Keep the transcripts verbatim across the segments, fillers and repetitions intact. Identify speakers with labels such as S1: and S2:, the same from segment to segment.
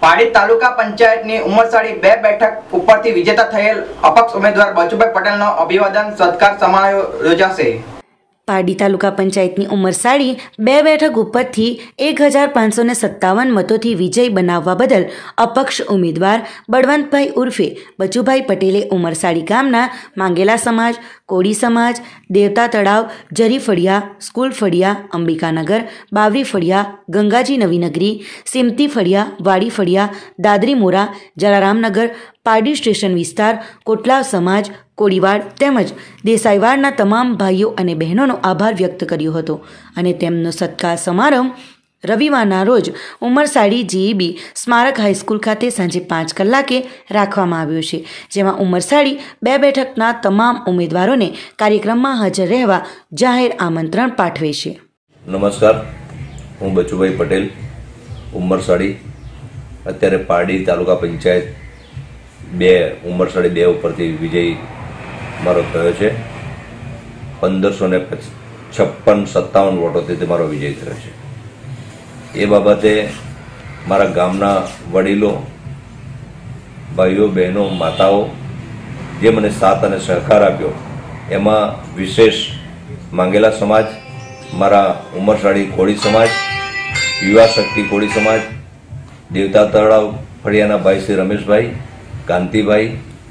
S1: પાડી તાલુકા પંચાયતની ઉમરસાડી બે બેઠક ઉપરથી વિજેતા થયેલ અપક્ષ ઉમેદવાર બચુભાઈ પટેલનો અભિવાદન સત્કાર સમારોહ યોજાશે।
S2: પારડી તાલુકા પંચાયતની ઉમરસાડી બે બેઠક ઉપરથી એક હજાર પાંચસો ને સત્તાવન મતોથી વિજય બનાવવા બદલ અપક્ષ ઉમેદવાર બળવંતભાઈ ઉર્ફે બચુભાઈ પટેલે ઉમરસાડી ગામના માંગેલા સમાજ, કોળી સમાજ, દેવતા તળાવ, જરી ફળિયા, સ્કૂલ ફળિયા, અંબિકાનગર, બાવરી ફળિયા, ગંગાજી નવીનગરી, સિમતી ફળિયા, વાડી ફળિયા, દાદરી મોરા, જલારામનગર, પારડી સ્ટેશન વિસ્તાર, કોટલાવ સમાજ, કોળીવાડ તેમજ દેસાઈવાડના તમામ ભાઈઓ અને બહેનોનો આભાર વ્યક્ત કર્યો હતો અને તેમનો સત્કાર સમારંભ રવિવારના રોજ ઉમરસાડી જીઈબી સ્મારક હાઈસ્કૂલ ખાતે સાંજે પાંચ કલાકે રાખવામાં આવ્યો છે, જેમાં ઉમરસાડી બે બેઠકના તમામ ઉમેદવારોને કાર્યક્રમમાં હાજર રહેવા જાહેર આમંત્રણ પાઠવે છે।
S3: નમસ્કાર, હું બચુભાઈ પટેલ ઉમરસાડી અત્યારે પારડી તાલુકા પંચાયત બે ઉમરસાડી બે ઉપરથી વિજય મારો થયો છે। પંદરસો ને છપ્પન સત્તાવન વોટોથી મારો વિજય થયો છે। એ બાબતે મારા ગામના વડીલો, ભાઈઓ, બહેનો, માતાઓ જે મને સાથ અને સહકાર આપ્યો એમાં વિશેષ માંગેલા સમાજ, મારા ઉમરસાડી કોળી સમાજ, યુવા શક્તિ કોળી સમાજ, દેવતા તળાવ ફળિયાના ભાઈ શ્રી રમેશભાઈ, કાંતિભાઈ,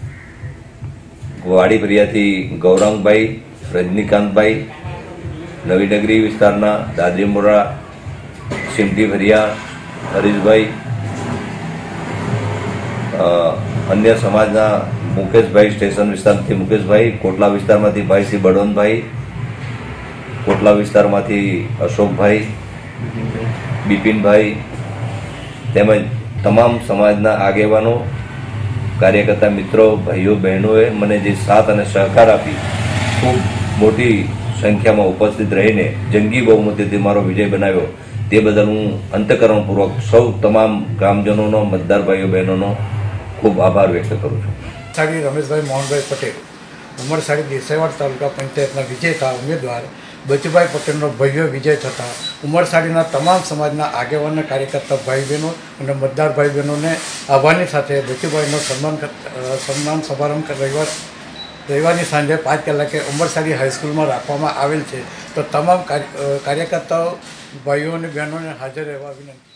S3: વાડી ફળિયાથી ગૌરાંગભાઈ, રજનીકાંતભાઈ, નવીનગરી વિસ્તારના દાદરી મોરા, સિમતી ફળિયા, હરીશભાઈ, અન્ય સમાજના મુકેશભાઈ, સ્ટેશન વિસ્તારથી મુકેશભાઈ, કોટલા વિસ્તારમાંથી ભાઈ શ્રી બળવંતભાઈ, કોટલા વિસ્તારમાંથી અશોકભાઈ, બિપિનભાઈ તેમજ તમામ સમાજના આગેવાનો, કાર્યકર્તા મિત્રો, ભાઈઓ, બહેનોએ મને જે સાથ અને સહકાર આપી ખૂબ મોટી સંખ્યામાં ઉપસ્થિત રહીને જંગી બહુમતીથી મારો વિજય બનાવ્યો તે બદલ હું અંતઃકરણપૂર્વક સૌ તમામ ગ્રામજનોનો, મતદાર ભાઈઓ બહેનોનો ખૂબ આભાર વ્યક્ત કરું છું।
S4: સાડી રમેશભાઈ મોહનભાઈ પટેલ ઉમરસાડી દેસાઈવાડ તાલુકા પંચાયતના વિજેતા ઉમેદવાર બચુભાઈ પટેલનો ભવ્ય વિજય થતાં ઉમરસાડીના તમામ સમાજના આગેવાન, કાર્યકર્તા ભાઈ બહેનો અને મતદાર ભાઈ બહેનોને આભારની સાથે બચુભાઈનો સન્માન સન્માન સમારંભ રવિવાર રવિવારની સાંજે પાંચ કલાકે ઉમરસાડી હાઈસ્કૂલમાં રાખવામાં આવેલ છે, તો તમામ કાર્યકર્તાઓ, ભાઈઓ અને બહેનોને હાજર રહેવા વિનંતી।